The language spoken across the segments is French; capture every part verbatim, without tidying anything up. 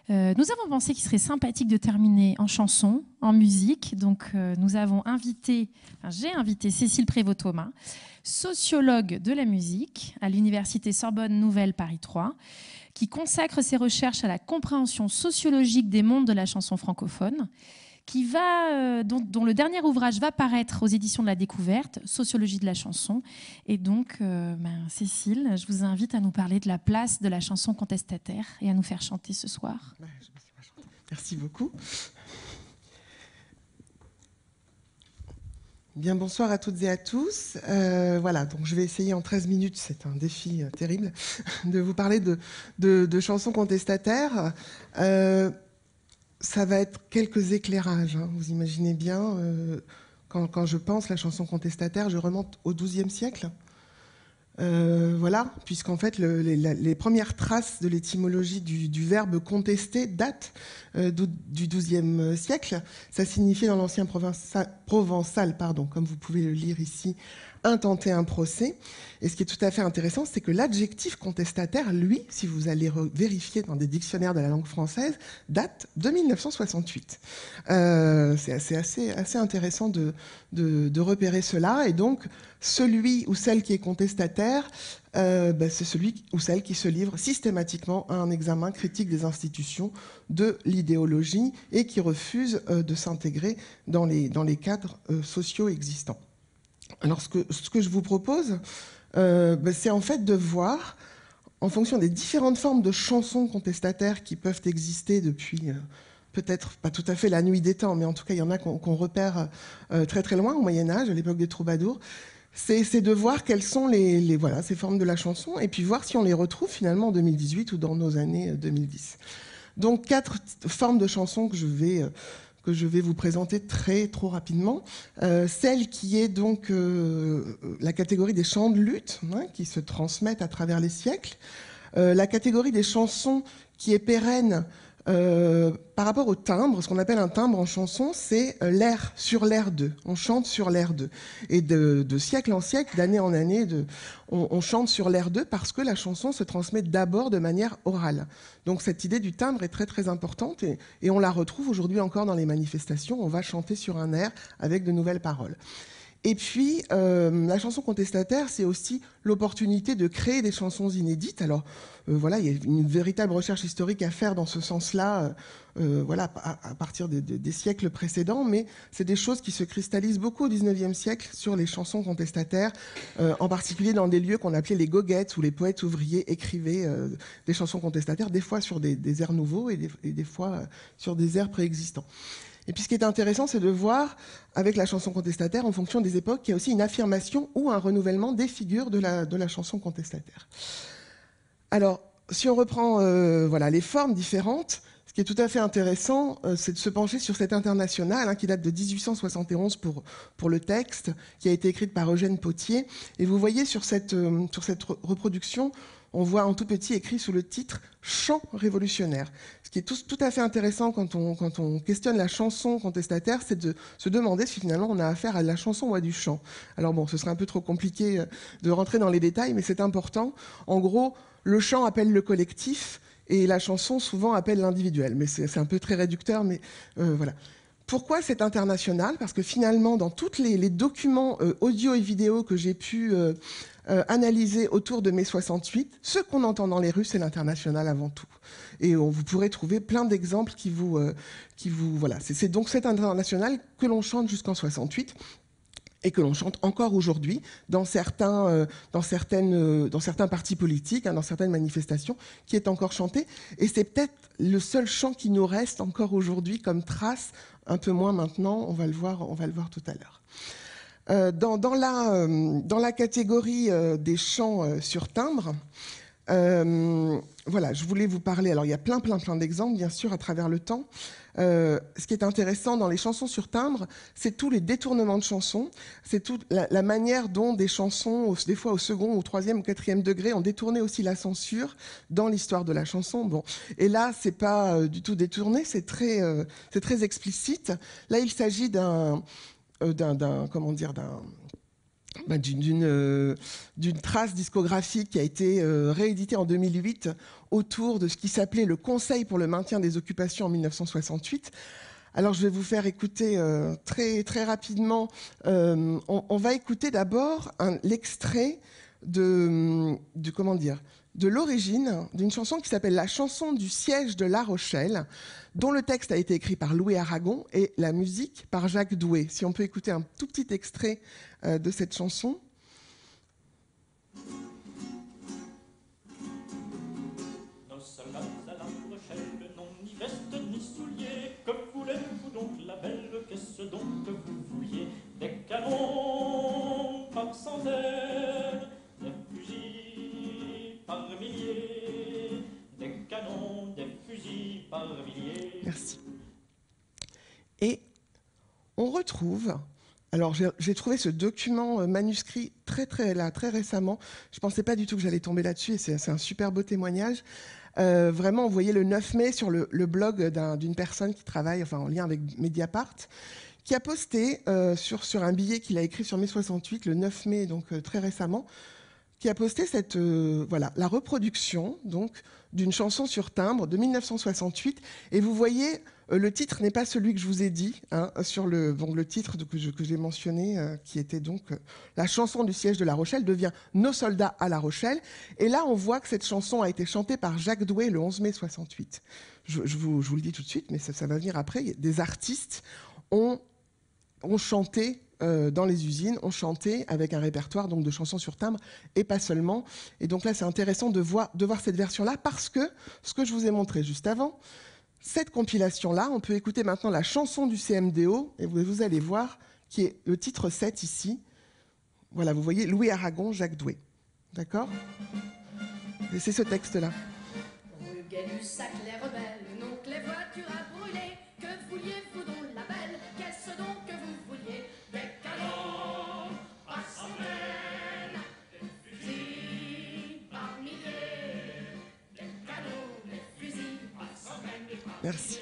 Euh, nous avons pensé qu'il serait sympathique de terminer en chanson, en musique. Donc, euh, nous avons invité, enfin, j'ai invité Cécile Prévost-Thomas, sociologue de la musique à l'Université Sorbonne Nouvelle Paris trois, qui consacre ses recherches à la compréhension sociologique des mondes de la chanson francophone, qui va, euh, dont, dont le dernier ouvrage va paraître aux éditions de la Découverte, Sociologie de la chanson. Et donc, euh, ben, Cécile, je vous invite à nous parler de la place de la chanson contestataire et à nous faire chanter ce soir. Ouais, je me suis pas chantée. Merci beaucoup. Bien, bonsoir à toutes et à tous. Euh, voilà, donc je vais essayer en treize minutes, c'est un défi euh, terrible, de vous parler de, de, de chansons contestataires. Euh, ça va être quelques éclairages, hein, vous imaginez bien. Euh, quand, quand je pense la chanson contestataire, je remonte au douzième siècle. Euh, voilà, puisqu'en fait, le, les, les premières traces de l'étymologie du, du verbe contester datent euh, du douzième siècle. Ça signifiait dans l'ancien provençal, provençal, pardon, comme vous pouvez le lire ici, intenter un procès. Et ce qui est tout à fait intéressant, c'est que l'adjectif contestataire, lui, si vous allez vérifier dans des dictionnaires de la langue française, date de mille neuf cent soixante-huit. Euh, c'est assez, assez, assez intéressant de, de, de repérer cela. Et donc, celui ou celle qui est contestataire, euh, ben c'est celui ou celle qui se livre systématiquement à un examen critique des institutions, de l'idéologie, et qui refuse euh, de s'intégrer dans les, dans les cadres euh, sociaux existants. Alors, ce que, ce que je vous propose, euh, ben c'est en fait de voir, en fonction des différentes formes de chansons contestataires qui peuvent exister depuis... Euh, peut-être pas tout à fait la nuit des temps, mais en tout cas, il y en a qu'on qu'on repère euh, très très loin, au Moyen-Âge, à l'époque des troubadours. C'est de voir quelles sont les, les, voilà, ces formes de la chanson, et puis voir si on les retrouve finalement en deux mille dix-huit ou dans nos années deux mille dix. Donc, quatre formes de chansons que je vais... Euh, que je vais vous présenter très trop rapidement. Euh, celle qui est donc euh, la catégorie des chants de lutte, hein, qui se transmettent à travers les siècles. Euh, la catégorie des chansons qui est pérenne euh, par rapport au timbre. Ce qu'on appelle un timbre en chanson, c'est l'air sur l'air deux. On chante sur l'air deux. Et de, de siècle en siècle, d'année en année, de, on, on chante sur l'air deux parce que la chanson se transmet d'abord de manière orale. Donc cette idée du timbre est très très importante et, et on la retrouve aujourd'hui encore dans les manifestations. On va chanter sur un air avec de nouvelles paroles. Et puis, euh, la chanson contestataire, c'est aussi l'opportunité de créer des chansons inédites. Alors, euh, voilà, il y a une véritable recherche historique à faire dans ce sens-là, euh, voilà, à, à partir de, de, des siècles précédents, mais c'est des choses qui se cristallisent beaucoup au dix-neuvième siècle sur les chansons contestataires, euh, en particulier dans des lieux qu'on appelait les goguettes, où les poètes ouvriers écrivaient euh, des chansons contestataires, des fois sur des, des airs nouveaux et des, et des fois euh, sur des airs préexistants. Et puis ce qui est intéressant, c'est de voir, avec la chanson contestataire, en fonction des époques, qu'il y a aussi une affirmation ou un renouvellement des figures de la, de la chanson contestataire. Alors, si on reprend euh, voilà, les formes différentes, ce qui est tout à fait intéressant, euh, c'est de se pencher sur cette internationale, hein, qui date de dix-huit cent soixante et onze pour, pour le texte, qui a été écrite par Eugène Pottier. Et vous voyez sur cette, euh, sur cette reproduction, on voit en tout petit écrit sous le titre « Chant révolutionnaire ». Ce qui est tout, tout à fait intéressant quand on, quand on questionne la chanson contestataire, c'est de se demander si finalement on a affaire à de la chanson ou à du chant. Alors bon, ce serait un peu trop compliqué de rentrer dans les détails, mais c'est important. En gros, le chant appelle le collectif et la chanson souvent appelle l'individuel. Mais c'est un peu très réducteur, mais euh, voilà. Pourquoi c'est international? Parce que finalement, dans tous les, les documents euh, audio et vidéo que j'ai pu euh, euh, analyser autour de mai soixante-huit, ce qu'on entend dans les rues, c'est l'international avant tout. Et on, vous pourrez trouver plein d'exemples qui vous... Euh, qui vous voilà. C'est donc cet international que l'on chante jusqu'en soixante-huit et que l'on chante encore aujourd'hui dans certains, euh, dans, certaines, euh, dans certains partis politiques, hein, dans certaines manifestations, qui est encore chanté. Et c'est peut-être le seul chant qui nous reste encore aujourd'hui comme trace, un peu moins maintenant, on va le voir, on va le voir tout à l'heure. Euh, dans, dans, la, euh, dans la catégorie euh, des chants euh, sur timbre, euh, voilà, je voulais vous parler, alors il y a plein, plein, plein d'exemples, bien sûr, à travers le temps. Euh, ce qui est intéressant dans les chansons sur timbre, c'est tous les détournements de chansons, c'est toute la, la manière dont des chansons, des fois au second, au troisième, au quatrième degré, ont détourné aussi la censure dans l'histoire de la chanson. Bon, et là, c'est pas euh, du tout détourné, c'est très, euh, c'est très explicite. Là, il s'agit d'un, euh, d'un, d'un, comment dire, d'un bah, d'une euh, d'une trace discographique qui a été euh, rééditée en deux mille huit autour de ce qui s'appelait le Conseil pour le maintien des occupations en mille neuf cent soixante-huit. Alors, je vais vous faire écouter euh, très, très rapidement. Euh, on, on va écouter d'abord l'extrait de, de, comment dire, de l'origine d'une chanson qui s'appelle La chanson du siège de La Rochelle, dont le texte a été écrit par Louis Aragon et la musique par Jacques Doué. Si on peut écouter un tout petit extrait euh, de cette chanson. Nos soldats à La Rochelle n'ont ni veste ni souliers. Que voulez-vous donc, la belle? Qu'est-ce donc que vous vouliez? Des canons par centaines, des fusils par milliers, des canons, des fusils par milliers. Merci. Et on retrouve... Alors, j'ai trouvé ce document manuscrit très, très, là, très récemment. Je ne pensais pas du tout que j'allais tomber là-dessus, et c'est un super beau témoignage. Euh, vraiment, vous voyez le neuf mai sur le, le blog d'une personne qui travaille, enfin, en lien avec Mediapart, qui a posté euh, sur, sur un billet qu'il a écrit sur mai soixante-huit, le neuf mai, donc euh, très récemment, qui a posté cette, euh, voilà, la reproduction donc d'une chanson sur timbre de mille neuf cent soixante-huit. Et vous voyez, euh, le titre n'est pas celui que je vous ai dit, hein, sur le, donc le titre de, que j'ai mentionné, euh, qui était donc euh, La chanson du siège de La Rochelle, devient Nos soldats à La Rochelle. Et là, on voit que cette chanson a été chantée par Jacques Doué le onze mai soixante-huit. Je, je, vous, je vous le dis tout de suite, mais ça, ça va venir après. Des artistes ont, ont chanté Euh, dans les usines, ont chanté avec un répertoire donc, de chansons sur timbre, et pas seulement. Et donc là, c'est intéressant de voir, de voir cette version-là, parce que ce que je vous ai montré juste avant, cette compilation-là, on peut écouter maintenant la chanson du C M D O, et vous, vous allez voir, qui est le titre sept ici. Voilà, vous voyez, Louis Aragon, Jacques Doué. D'accord? Et c'est ce texte-là. Rue Gay-Lussac, les rebelles, donc les voitures à brûler. Que vouliez-vous donc, la belle? Qu'est-ce donc que vous vouliez? Des canons par centaines, des fusils par milliers, des canons, des fusils par centaines et par Merci.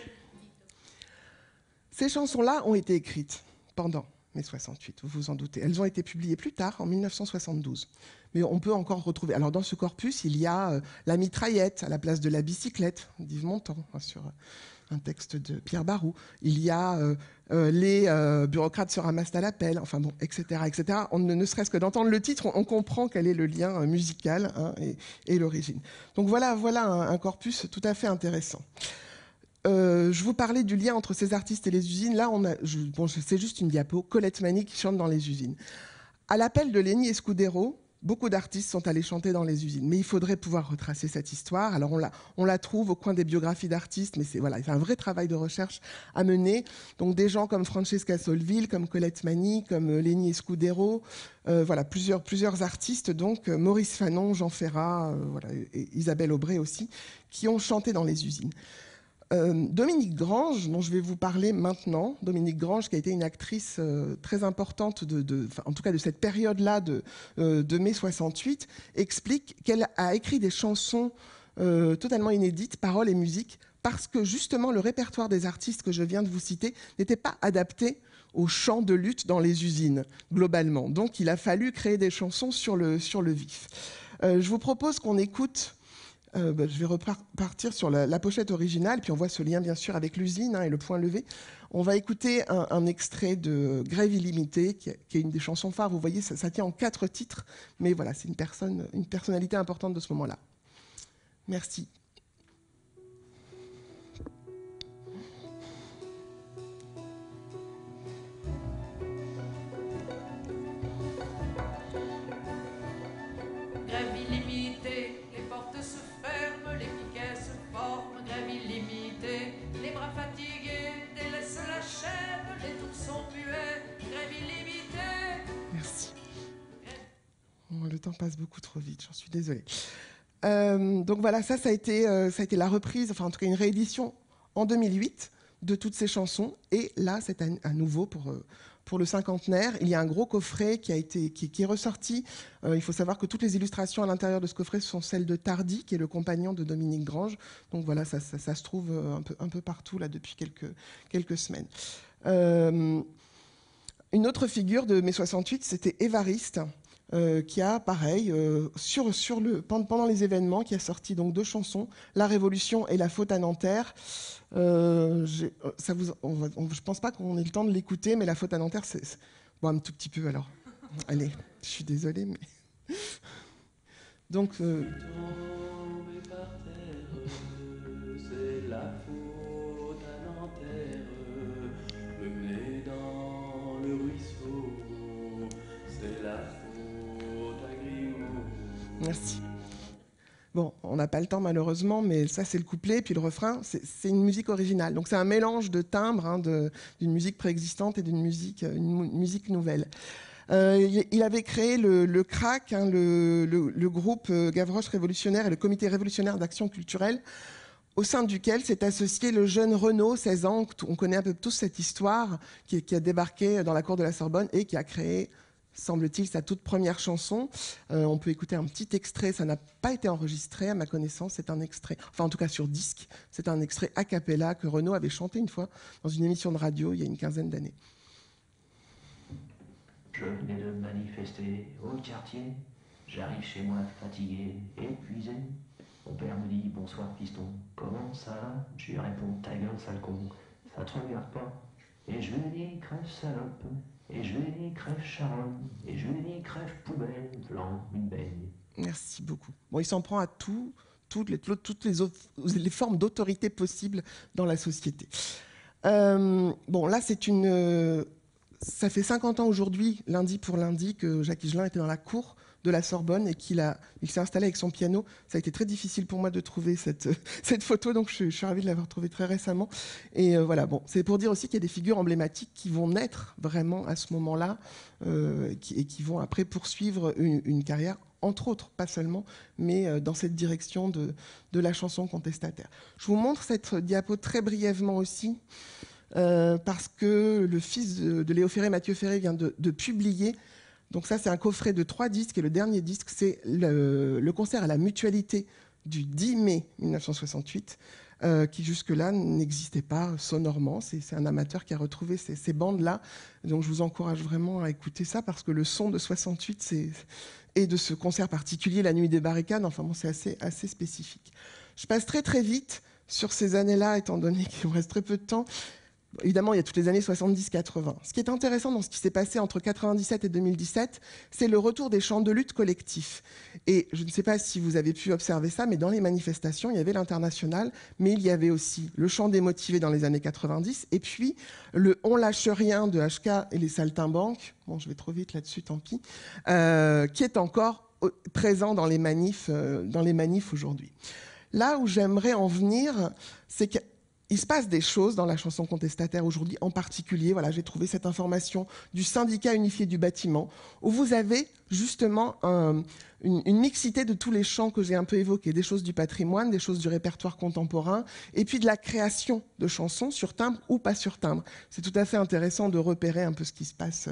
Ces chansons-là ont été écrites pendant mai soixante-huit, vous vous en doutez. Elles ont été publiées plus tard, en mille neuf cent soixante-douze. Mais on peut encore retrouver... Alors, dans ce corpus, il y a euh, La mitraillette à la place de La bicyclette, d'Yves Montand, hein, sur un texte de Pierre Barou. Il y a euh, euh, Les euh, bureaucrates se ramassent à l'appel, enfin bon, et cetera, et cetera. On ne, ne serait-ce que d'entendre le titre, on, on comprend quel est le lien euh, musical, hein, et, et l'origine. Donc voilà, voilà un, un corpus tout à fait intéressant. Euh, je vous parlais du lien entre ces artistes et les usines. Là, on a, je, bon, c'est juste une diapo. Colette Mani qui chante dans les usines. À l'appel de Lenny Escudero, beaucoup d'artistes sont allés chanter dans les usines. Mais il faudrait pouvoir retracer cette histoire. Alors, on la, on la trouve au coin des biographies d'artistes, mais c'est voilà, c'est un vrai travail de recherche à mener. Donc, des gens comme Francesca Solville, comme Colette Mani, comme Lenny Escudero, euh, voilà, plusieurs, plusieurs artistes, donc Maurice Fanon, Jean Ferrat, euh, voilà, et Isabelle Aubray aussi, qui ont chanté dans les usines. Euh, Dominique Grange, dont je vais vous parler maintenant, Dominique Grange, qui a été une actrice euh, très importante, de, de, en tout cas de cette période-là de, euh, de mai soixante-huit, explique qu'elle a écrit des chansons euh, totalement inédites, paroles et musique, parce que justement le répertoire des artistes que je viens de vous citer n'était pas adapté au chant de lutte dans les usines, globalement. Donc il a fallu créer des chansons sur le, sur le vif. Euh, je vous propose qu'on écoute... Euh, bah, je vais repartir sur la, la pochette originale, puis on voit ce lien bien sûr avec l'usine, hein, et le point levé. On va écouter un, un extrait de Grève illimitée, qui est, qui est une des chansons phares. Vous voyez, ça, ça tient en quatre titres, mais voilà, c'est une, personne, une personnalité importante de ce moment-là. Merci. Grève illimitée, les portes se ferment, les piquets se forment. Grève illimitée, les bras fatigués délaissent la chaîne, les tours sont muets. Grève illimitée. Merci. Oh, le temps passe beaucoup trop vite, j'en suis désolée. Euh, donc voilà, ça, ça a été, euh, ça a été la reprise, enfin en tout cas une réédition en deux mille huit de toutes ces chansons. Et là, c'est à, à nouveau pour... Euh, Pour le cinquantenaire, il y a un gros coffret qui, a été, qui, qui est ressorti. Euh, il faut savoir que toutes les illustrations à l'intérieur de ce coffret sont celles de Tardy, qui est le compagnon de Dominique Grange. Donc voilà, ça, ça, ça se trouve un peu, un peu partout là, depuis quelques, quelques semaines. Euh, Une autre figure de mai soixante-huit, c'était Évariste, euh, qui a, pareil, euh, sur, sur le, pendant les événements, qui a sorti donc deux chansons, La Révolution et La Faute à Nanterre. Euh, ça vous, on va, on, je ne pense pas qu'on ait le temps de l'écouter, mais La Faute à Nanterre, c'est... Bon, un tout petit peu, alors. Allez, je suis désolée, mais... Donc... Euh... C'est la faute à Nanterre, le nez dans le ruisseau, c'est la faute à Grimaud. Merci. Bon, on n'a pas le temps malheureusement, mais ça c'est le couplet, puis le refrain, c'est une musique originale. Donc c'est un mélange de timbres, hein, d'une musique préexistante et d'une musique, une musique nouvelle. Euh, il avait créé le, le C R A C, hein, le, le, le groupe Gavroche Révolutionnaire et le Comité Révolutionnaire d'Action Culturelle, au sein duquel s'est associé le jeune Renaud, seize ans, on connaît un peu tous cette histoire, qui, qui a débarqué dans la cour de la Sorbonne et qui a créé, semble-t-il, sa toute première chanson. Euh, on peut écouter un petit extrait, ça n'a pas été enregistré à ma connaissance, c'est un extrait, enfin en tout cas sur disque, c'est un extrait a cappella que Renaud avait chanté une fois dans une émission de radio il y a une quinzaine d'années. Je venais de manifester au quartier, j'arrive chez moi fatigué, épuisé. Mon père me dit bonsoir piston, comment ça va? Je lui réponds ta gueule sale con, ça te regarde pas. Et je lui dis crève salope, et je lui dis crève charogne, et je lui dis crève poubelle, blanc, une baigne. Merci beaucoup. Bon, il s'en prend à tout, toutes les, toutes les, autres, les formes d'autorité possibles dans la société. Euh, bon, là c'est une... Euh, ça fait cinquante ans aujourd'hui, lundi pour lundi, que Jacques Higelin était dans la cour de la Sorbonne et qu'il a, il s'est installé avec son piano. Ça a été très difficile pour moi de trouver cette, cette photo, donc je, je suis ravie de l'avoir trouvée très récemment. Et euh, voilà, bon, c'est pour dire aussi qu'il y a des figures emblématiques qui vont naître vraiment à ce moment-là euh, qui, et qui vont après poursuivre une, une carrière, entre autres, pas seulement, mais euh, dans cette direction de, de la chanson contestataire. Je vous montre cette diapo très brièvement aussi. Euh, parce que le fils de, de Léo Ferré, Mathieu Ferré, vient de, de publier. Donc ça, c'est un coffret de trois disques. Et le dernier disque, c'est le, le concert à la Mutualité du dix mai mille neuf cent soixante-huit, euh, qui jusque-là n'existait pas sonorement. C'est un amateur qui a retrouvé ces, ces bandes-là. Donc je vous encourage vraiment à écouter ça, parce que le son de soixante-huit, c'est, et de ce concert particulier, La Nuit des Barricades, enfin bon, c'est assez, assez spécifique. Je passe très très vite sur ces années-là, étant donné qu'il me reste très peu de temps. Évidemment, il y a toutes les années soixante-dix quatre-vingts. Ce qui est intéressant dans ce qui s'est passé entre quatre-vingt-dix-sept et deux mille dix-sept, c'est le retour des chants de lutte collectifs. Et je ne sais pas si vous avez pu observer ça, mais dans les manifestations, il y avait l'Internationale, mais il y avait aussi le chant des motivés dans les années quatre-vingt-dix, et puis le On lâche rien de H K et les Saltimbanques, bon, je vais trop vite là-dessus, tant pis, euh, qui est encore présent dans les manifs, euh, dans les manifs aujourd'hui. Là où j'aimerais en venir, c'est que il se passe des choses dans la chanson contestataire aujourd'hui, en particulier, voilà, j'ai trouvé cette information du syndicat unifié du bâtiment, où vous avez justement un, une, une mixité de tous les chants que j'ai un peu évoqués, des choses du patrimoine, des choses du répertoire contemporain, et puis de la création de chansons sur timbre ou pas sur timbre. C'est tout à fait intéressant de repérer un peu ce qui se passe.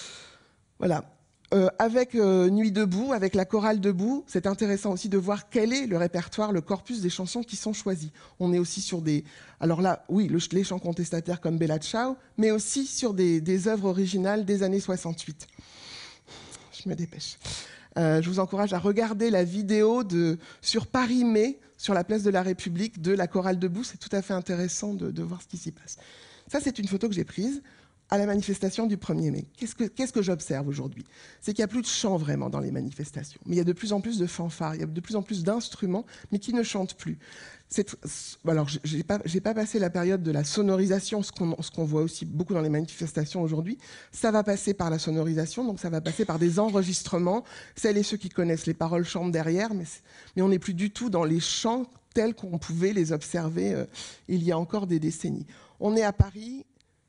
Voilà. Euh, avec euh, Nuit debout, avec la chorale debout, c'est intéressant aussi de voir quel est le répertoire, le corpus des chansons qui sont choisies. On est aussi sur des... Alors là, oui, le, les chants contestataires comme Bella Ciao, mais aussi sur des, des œuvres originales des années soixante-huit. Je me dépêche. Euh, je vous encourage à regarder la vidéo de, sur Paris-Mai, sur la place de la République, de la chorale debout. C'est tout à fait intéressant de, de voir ce qui s'y passe. Ça, c'est une photo que j'ai prise à la manifestation du premier mai. Qu'est-ce que, qu'est-ce que j'observe aujourd'hui? C'est qu'il n'y a plus de chants vraiment dans les manifestations, mais il y a de plus en plus de fanfares, il y a de plus en plus d'instruments, mais qui ne chantent plus. C'est, alors, je n'ai pas, j'ai pas passé la période de la sonorisation, ce qu'on, ce qu'on voit aussi beaucoup dans les manifestations aujourd'hui. Ça va passer par la sonorisation, donc ça va passer par des enregistrements. Celles et ceux qui connaissent les paroles chantent derrière, mais, mais on n'est plus du tout dans les chants tels qu'on pouvait les observer euh, il y a encore des décennies. On est à Paris,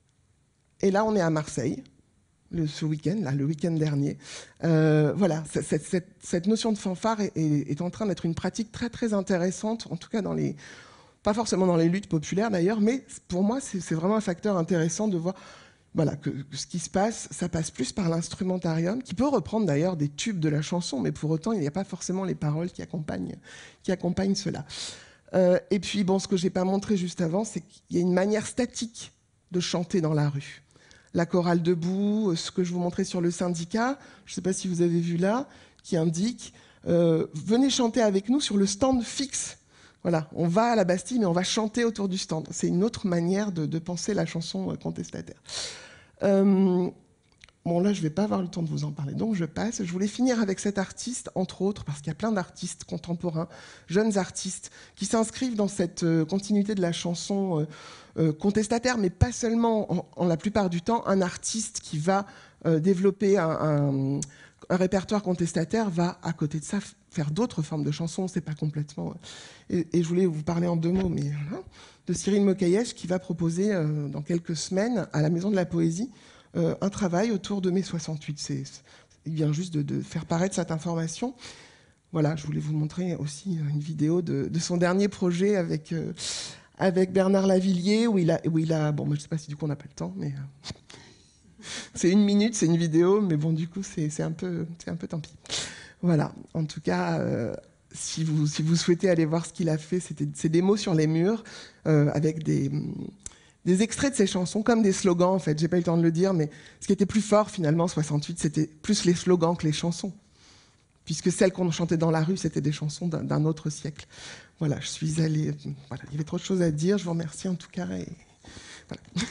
et là, on est à Marseille, le, ce week-end, là, le week-end dernier. Euh, voilà, cette, cette, cette notion de fanfare est, est, est en train d'être une pratique très, très intéressante, en tout cas dans les... Pas forcément dans les luttes populaires, d'ailleurs, mais pour moi, c'est, c'est vraiment un facteur intéressant de voir voilà, que, que ce qui se passe, ça passe plus par l'instrumentarium, qui peut reprendre d'ailleurs des tubes de la chanson, mais pour autant, il n'y a pas forcément les paroles qui accompagnent, qui accompagnent cela. Euh, et puis, bon, ce que je n'ai pas montré juste avant, c'est qu'il y a une manière statique de chanter dans la rue. la chorale debout, ce que je vous montrais sur le syndicat, je ne sais pas si vous avez vu là, qui indique euh, « Venez chanter avec nous sur le stand fixe ». Voilà, on va à la Bastille, mais on va chanter autour du stand. C'est une autre manière de, de penser la chanson contestataire. Euh, bon, là, je ne vais pas avoir le temps de vous en parler, donc je passe. Je voulais finir avec cet artiste, entre autres, parce qu'il y a plein d'artistes contemporains, jeunes artistes, qui s'inscrivent dans cette euh, continuité de la chanson euh, euh, contestataire, mais pas seulement, en, en la plupart du temps, un artiste qui va euh, développer un, un, un répertoire contestataire va, à côté de ça, faire d'autres formes de chansons, c'est pas complètement... Et, et je voulais vous parler en deux mots, mais voilà, de Cyril Mokayesh, qui va proposer euh, dans quelques semaines, à la Maison de la Poésie, euh, un travail autour de mai soixante-huit. C'est, il vient juste de, de faire paraître cette information. Voilà, je voulais vous montrer aussi une vidéo de, de son dernier projet avec, euh, avec Bernard Lavillier, où il a... Où il a bon, je ne sais pas si du coup on n'a pas le temps, mais... Euh, c'est une minute, c'est une vidéo, mais bon, du coup, c'est, c'est, un, peu, c'est un peu tant pis. Voilà, en tout cas, euh, si, vous, si vous souhaitez aller voir ce qu'il a fait, c'était, c'est des mots sur les murs, euh, avec des, des extraits de ses chansons, comme des slogans, en fait. J'ai pas eu le temps de le dire, mais ce qui était plus fort, finalement, en soixante-huit, c'était plus les slogans que les chansons. Puisque celles qu'on chantait dans la rue, c'était des chansons d'un, d'un autre siècle. Voilà, je suis allée... Voilà, il y avait trop de choses à dire, je vous remercie en tout cas. Et... Voilà.